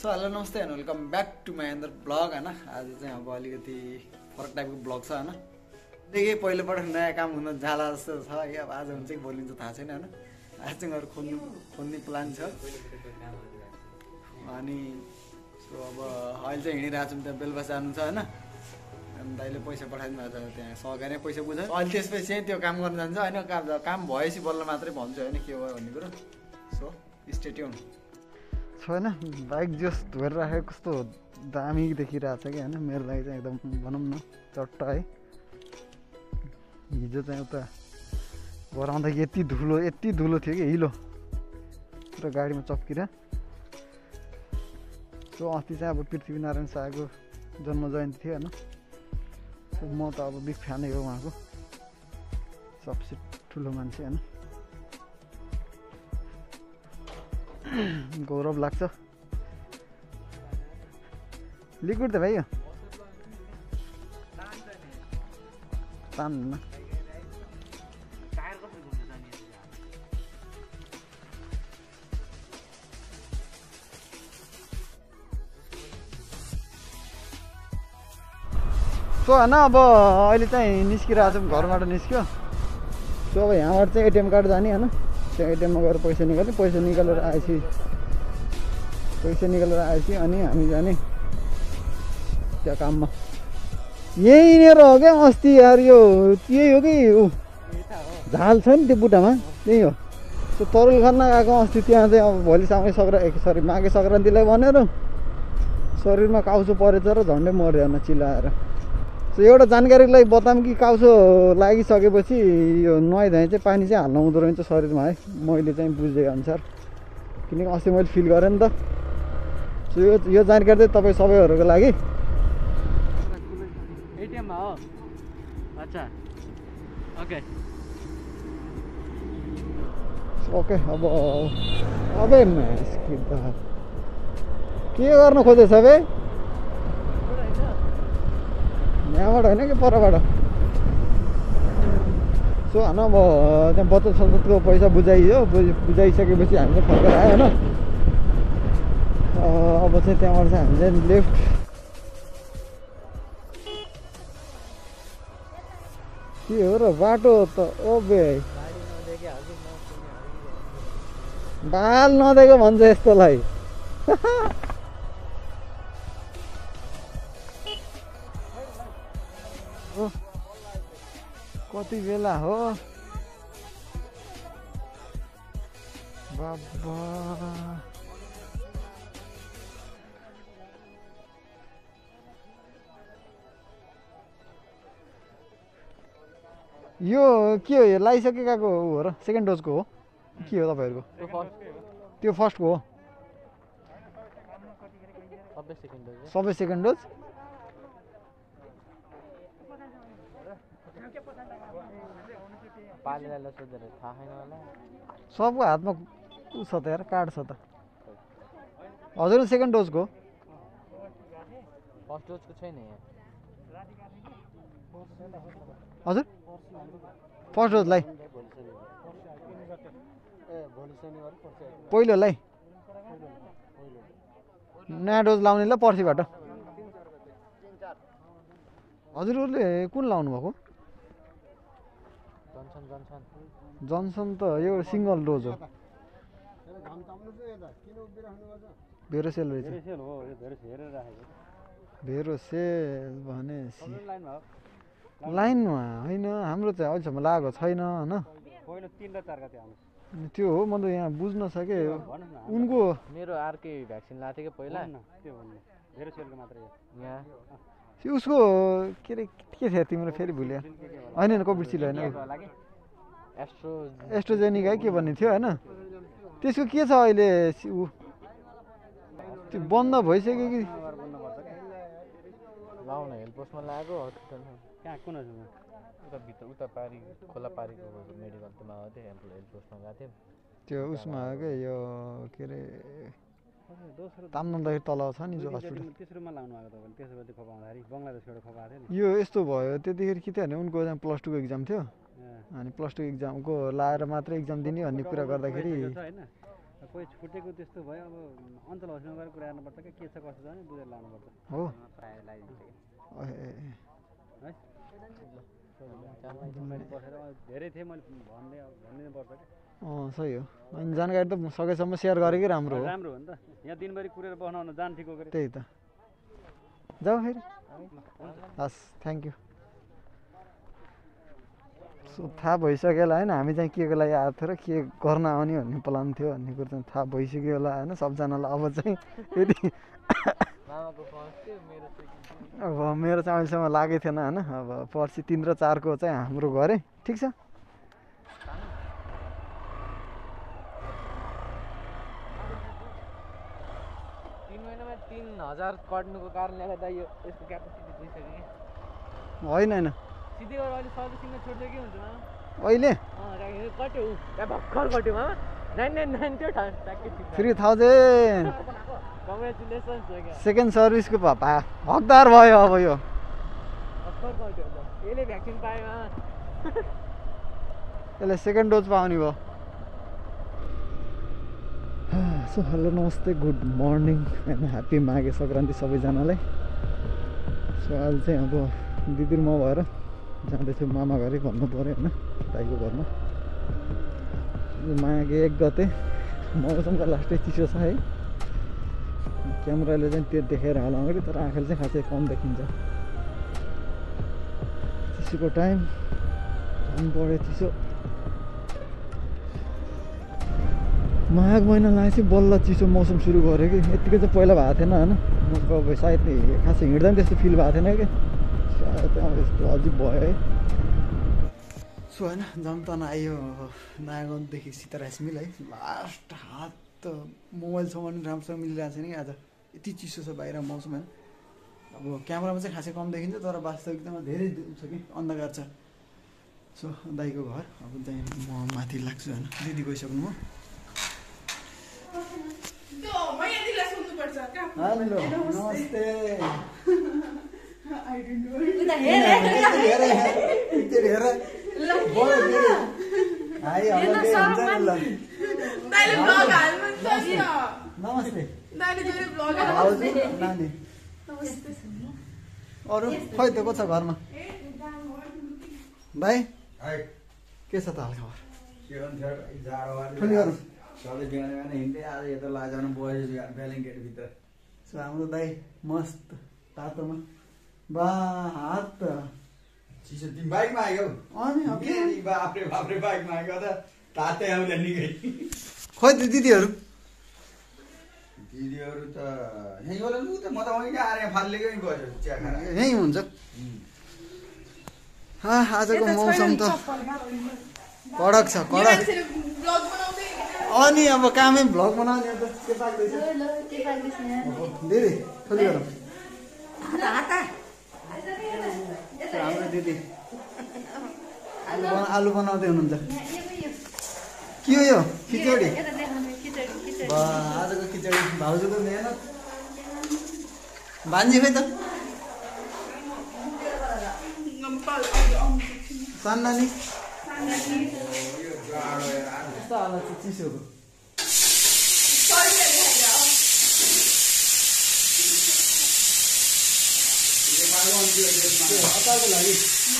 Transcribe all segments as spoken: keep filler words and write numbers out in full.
So hello नमस्ते and welcome back to my अन्दर blog होइन। आज चाहिँ अब अलिकति फरक टाइपको ब्लग छ होइन। देखि पहिलोपटक नयाँ काम हुन जाला जस्तो छ है। अब आज हुन्छ कि भोलि हुन्छ थाहा छैन होइन। आज चाहिँ गएर खोल्नु खोल्ने प्लान छ अनि सो अब अहिले चाहिँ हिँडिरहेको छौँ। त्यहाँ बेलबस जानु छ होइन। अनि दाइले पैसा पठाइदिनु भएको छ, त्यहाँ सघाएर पैसा बुझ्छ। अहिले त्यसपछि चाहिँ त्यो काम गर्न जान्छ होइन। काम काम भएपछि बल्ल मात्रै भन्छु होइन के भयो भन्ने कुरो। सो स्टे ट्युन छैन। बाइक जस धोएर राखेको कस्तो दामी देखिरहेको छ कि होइन। मेरो लागि चाहिँ एकदम भनौँ न चट्ट है। हिजो चाहिँ उता घर आउँदा यति धुलो यति धुलो थियो कि हिलो र गाडीमा चप्किएर। सो अस्ति चाहिँ अब पृथ्वीनारायण शाहको जन्म जयन्ती थियो होइन। सो म त अब बिग फ्यानै हो उहाँको, सबसे ठुलो मान्छे होइन। गौरव लाग्छ। लिक्विड त भाइ यो तान्दैन। सो होइन अब अहिले चाहिँ निस्किरहेको छौँ, घरबाट निस्क्यो। सो अब यहाँबाट चाहिँ एटिएम कार्ड जाने होइन। त्यो एटिएममा गएर पैसा निकाल्ने, पैसा निकालेर आएपछि पैसा निकालेर आएपछि अनि हामी जाने त्यहाँ काममा। यहीँनिर हो क्या अस्ति यार, यो यही हो कि ऊ झाल छ नि त्यो बुट्टामा, त्यही हो। त्यो तरुल खाना गएको अस्ति त्यहाँ चाहिँ अब भोलि साउने सङ्क्रान्ति सरी माघे सङ्क्रान्तिलाई भनेर शरीरमा काउचो परेछ र झन्डै मर्यो होइन चिलाएर। सो एउटा जानकारीको लागि बताऊँ कि काउचो लागिसकेपछि यो नुहाइधुवाइ चाहिँ पानी चाहिँ हाल्नु हुँदो रहेछ शरीरमा है, मैले चाहिँ बुझेको अनुसार। किनकि अस्ति मैले फिल गरेँ नि त। सो यो यो जानकारी चाहिँ तपाईँ सबैहरूको लागि। एटिएममा हो। अच्छा ओके ओके अब अबे के गर्न खोजेछ बे? यहाँबाट होइन कि परबाट। सो होइन अब त्यहाँ बचत सचतको पैसा बुझाइयो, बुझाइसकेपछि हामी चाहिँ फर्केर आयो होइन। अब चाहिँ त्यहाँबाट चाहिँ हामी चाहिँ लेफ्ट के हो र बाटो त ओबे बाल नदेको भन्छ यस्तोलाई। कति बेला हो बाबा। यो के हो, यो लगाइसकेको हो र सेकेन्ड डोजको हो के हो तपाईँहरूको? त्यो फर्स्टको हो सबै सेकेन्ड डोज। सबको हातमा ऊ छ त यार, कार्ड छ त। हजुर सेकेन्ड डोजको फर्स्ट डोजको छैन हजुर। फर्स्ट डोजलाई पहिलोलाई नयाँ डोज लाउनेलाई पर्सिबाट। हजुरहरूले कुन लाउनु भएको? जनसन त यो सिङ्गल डोज हो। भेरोसेल रहेछ। भेरोसेल भनेपछि लाइनमा होइन, हाम्रो चाहिँ अहिलेसम्म लागेको छैन होइन। त्यो हो म त यहाँ बुझ्न सकेँ। उनको मेरो अर्कै भ्याक्सिन लाएको थियो कि पहिला, त्यो उसको के अरे के थियो तिम्रो फेरि भुल्यो होइन। होइन कोभिडसिल्ड होइन, एस्ट्रो एस्ट्रोजेनिक है के भन्ने थियो होइन। त्यसको के छ अहिले ऊ त्यो बन्द भइसक्यो कि लाउन हेल्थ पोस्टमा लागेको हस्पिटलमा। कहाँ कुन उता भित्र उता पारी खोला पारीको मेडिकलमा गएको थियो, हेल्थ पोस्टमा गएको थियो। त्यो उसमा हो क्या यो के अरे तामनदाखेरि तल छ नि जो हस्पिटल, यो यस्तो भयो। त्यतिखेर के थियो भने उनको प्लस टूको इक्जाम थियो अनि प्लस टू इक्जामको लाएर मात्रै इक्जाम दिने भन्ने कुरा गर्दाखेरि कोही छुटेको त्यस्तो भयो अब अञ्चल हस्पिटलमा गएर कुरा गर्नुपर्छ कि के छ कसो छ भने बुझेर लानुपर्छ हो प्रायः लगाइदिन्छ ए है बसेर धेरै थिएँ मैले भन्दै भनिदिनु पर्छ कि अँ सही हो अनि जानकारी त सकेसम्म सेयर गरेकै राम्रो हो राम्रो हो नि त यहाँ दिनभरि कुरेर बस्न जान ठिक हो त्यही त जाऊ फेरि हस् थ्याङ्क यू सो थाहा भइसक्यो होला होइन हामी चाहिँ के को लागि आएको थियो र के गर्न आउने भन्ने प्लान थियो भन्ने कुरो चाहिँ थाहा भइसक्यो होला होइन सबजनालाई अब चाहिँ यदि अब मेरो चाहिँ अहिलेसम्म लागेको थिएन होइन अब पर्सि तिन र चारको चाहिँ हाम्रो गरेँ ठिक छ तीन हजार कट्नुको कारणले गर्दा यो यसको क्यापेसिटी दिइसक्यो होइन होइन सिधै गरेर अहिले सर्भिसिङमा छोड्दै के हुन्छ अहिले कट्यो त्यहाँ भर्खर कट्यो मामा नाइन नाइन नाइन थियो थ्री थाउजन्ड कङ्ग्रेचुलेसन्स हो क्या सेकेन्ड सर्भिसको भा हकदार भयो अब यो भर्खर कट्यो यसले भ्याक्सिन पायो मामा यसले सेकेन्ड डोज पाउने भयो सो हेलो नमस्ते good morning and happy Maghe Sankranti सबैजनालाई सो आज चाहिँ अब दिदी र म भएर जाँदैछु मामा घरै भन्नु पऱ्यो होइन दाइको घरमा माघे एक गते मौसमको लास्टै चिसो छ है क्यामेराले चाहिँ त्यो देखाएर होला अगाडि तर आँखाले चाहिँ खासै कम देखिन्छ चिसोको टाइम झन् बढ्यो चिसो माघ महिना लागेपछि बल्ल चिसो मौसम सुरु गऱ्यो कि यत्तिकै चाहिँ पहिला भएको थिएन होइन अब सायद खासै हिँड्दा पनि त्यस्तो फिल भएको थिएन कि सायद अब यस्तो अजिब भयो है सो होइन जम्तन आयो नयाँ गाउँदेखि सीतारास मिल है लास्ट हात त मोबाइलसम्म पनि राम्रोसँग मिलिरहेको छैन कि आज यति चिसो छ बाहिर मौसम होइन अब क्यामेरामा चाहिँ खासै कम देखिन्छ तर वास्तविकतामा धेरै छ कि अन्धकार छ सो दाइको घर अब चाहिँ म माथि लाग्छु होइन दिदी गइसक्नु हो नमस्ते अरू खोइ त को छ घरमा भाइ के छ त हालखबर ठुली गरौँ सधैँ बिहान बिहान हिँड्दै आज यता लाजाउनु बसेछु ब्यालिङ गेटभित्र सो हाम्रो दाइ मस्त तातोमा बा हात त चिसो तिमी बाइकमा आयो अनि बाफ्रे बाफ्रे बाइकमा आएको त तातै आउँदा निकै खोइ त दिदीहरू दिदीहरू त यहीँ होला लु त म त वहीँ आएर फालिएकै गयो चिया खाएर यहीँ हुन्छ हा आजको मौसम त कडक छ कडक अनि अब कामै भ्लग बनाउने त के पाक्दैछ दिदी ठुली गरौँ हाम्रो दिदी आलु बना आलु बनाउँदै हुनुहुन्छ के हो यो खिचडी आजको खिचडी भाउजूको मेहनत भान्जी खै त सान्नानी कस्तो हालत छ चिसोको अचारको लागि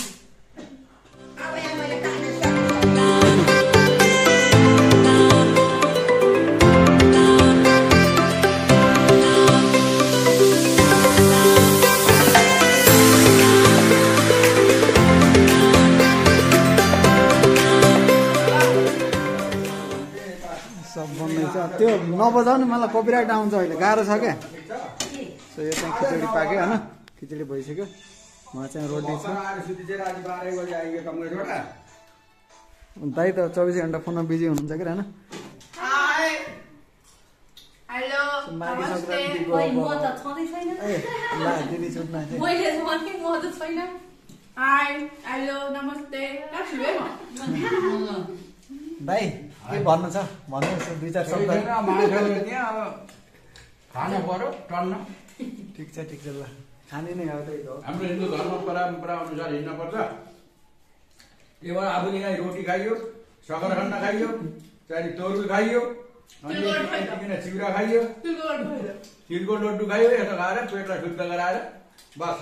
सब बन्दैछ त्यो नबजाउने मलाई कपिराइट आउँछ अहिले गाह्रो छ क्या सो यो चाहिँ खिचडी पाक्यो होइन खिचडी भइसक्यो उहाँ चाहिँ रोटी छ दाइ त चौबिस घन्टा फोनमा बिजी हुनुहुन्छ कि होइन दिदी छुट्न दाइ के भन्नु छ भन्नुहोस् दुई चार शब्द खानु पर्यो टन्न ठिक छ ठिक छ ल खाने नै हो त्यही हो हाम्रो हिन्दू धर्म परम्परा अनुसार हिँड्न पर्छ त्यही भएर आफूले यहाँ रोटी खाइयो सकरखण्ड खाइयो त्यहाँदेखि तरुल खाइयो किन चिउरा खाइयो तिलको लड्डु खाइयो यस्तो खाएर पेटलाई शुद्ध गराएर बस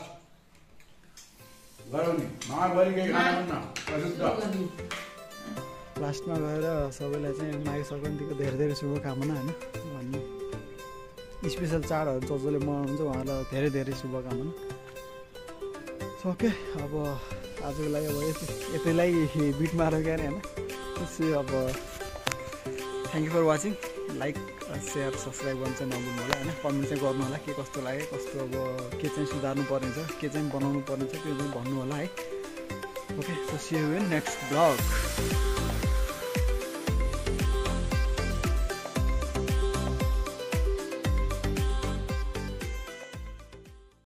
गरौँ नि महाबली केही खानु न अशुद्ध। लास्टमा गएर सबैलाई चाहिँ माघे सङ्क्रान्तिको धेरै धेरै शुभकामना होइन भन्नु स्पेसल चाडहरू जो जसले मनाउनुहुन्छ उहाँहरूलाई धेरै धेरै शुभकामना। ओके अब आजको लागि अब यति यतिलाई बिट मारेको क्या होइन त्यसै अब thank you for watching. Like share subscribe गर्नु चाहिँ नभुल्नु होला होइन कमेन्ट चाहिँ गर्नु होला के कस्तो लाग्यो कस्तो अब के चाहिँ सुधार्नु पर्ने छ के चाहिँ बनाउनु पर्ने छ त्यो चाहिँ भन्नु होला है। Okay so see you in next blog.